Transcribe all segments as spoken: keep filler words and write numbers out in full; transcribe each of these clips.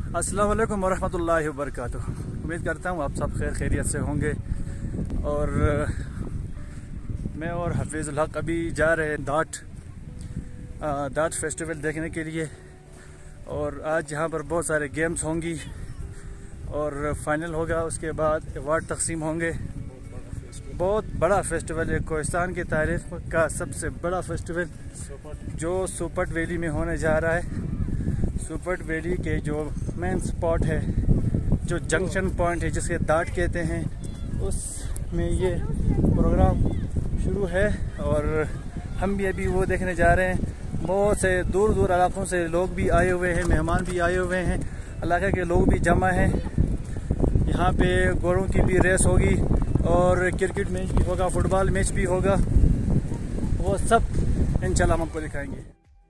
अस्सलाम वालेकुम वरहमतुल्लाहि वबरकातुह। उम्मीद करता हूँ आप सब खैर खैरियत से होंगे। और मैं और हफीज़ुल हक अभी जा रहे हैं डाट डाट फेस्टिवल देखने के लिए। और आज यहाँ पर बहुत सारे गेम्स होंगी और फाइनल होगा, उसके बाद अवार्ड तकसीम होंगे। बहुत बड़ा फेस्टिवल है, कोहिस्तान की तारीख का सबसे बड़ा फेस्टिवल जो सुपट वैली में होने जा रहा है। सुपट वैली के जो मेन स्पॉट है, जो जंक्शन पॉइंट है जिसके डाट कहते हैं, उसमें ये प्रोग्राम शुरू है और हम भी अभी वो देखने जा रहे हैं। बहुत से दूर दूर इलाकों से लोग भी आए हुए हैं, मेहमान भी आए हुए हैं, इलाके के लोग भी जमा हैं। यहाँ पे घोड़ों की भी रेस होगी और क्रिकेट मैच भी होगा, फुटबॉल मैच भी होगा। वो सब इंशाल्लाह हम आपको दिखाएंगे।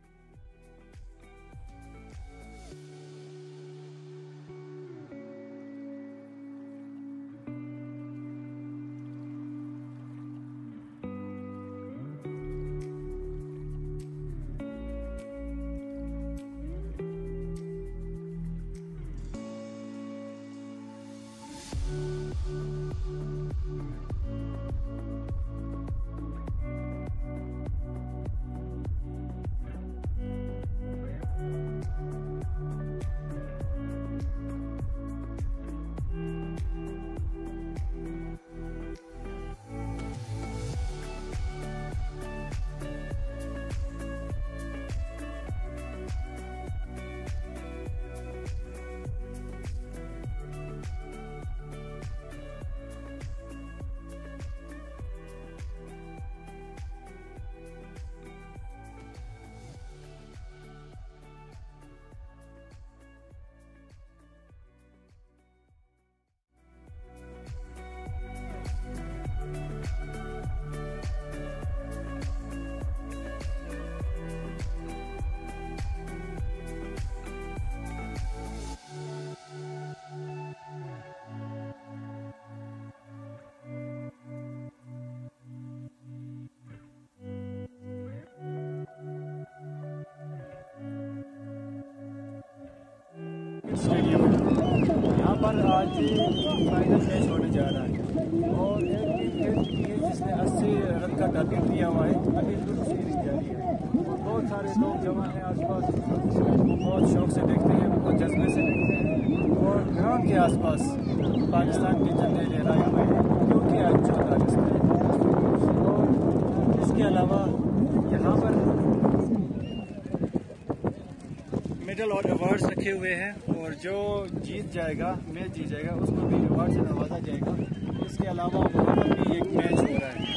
स्टेडियम यहाँ पर आज फाइनल मैच होने जा रहा है और एक टीम है जिसने अस्सी रन का टारगेट दिया हुआ है। अभी सीरीज जारी है, बहुत सारे लोग जमा हैं आसपास, बहुत शौक से देखते हैं, बहुत जज्बे से देखते हैं। और ग्राउंड के आसपास पाकिस्तान के झंडे लहराए हुए हैं क्योंकि आज चौदह अगस्त है। और इसके अलावा यहाँ पर मेडल और अवार्ड्स रखे हुए हैं और जो जीत जाएगा, मैच जीत जाएगा, उसको भी अवार्ड से नवाजा जाएगा। इसके अलावा वहाँ पर भी एक मैच हो रहा है।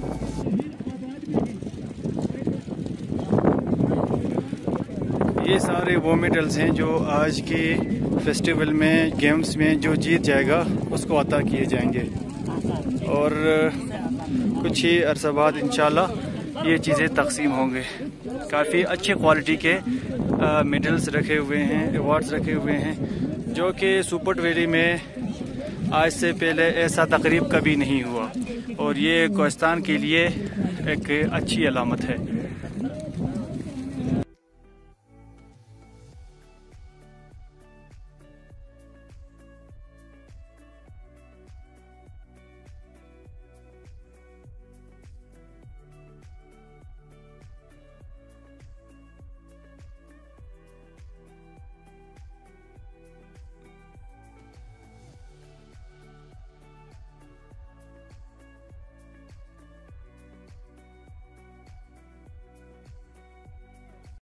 ये सारे वो मेडल्स हैं जो आज के फेस्टिवल में गेम्स में जो जीत जाएगा उसको अता किए जाएंगे, और कुछ ही अरसा बाद इंशाल्लाह ये चीज़ें तकसीम होंगे। काफ़ी अच्छे क्वालिटी के मेडल्स रखे हुए हैं, अवार्ड्स रखे हुए हैं, जो कि सुपर ट्वेंटी में आज से पहले ऐसा तकरीब कभी नहीं हुआ, और ये कोहिस्तान के लिए एक अच्छी अलामत है।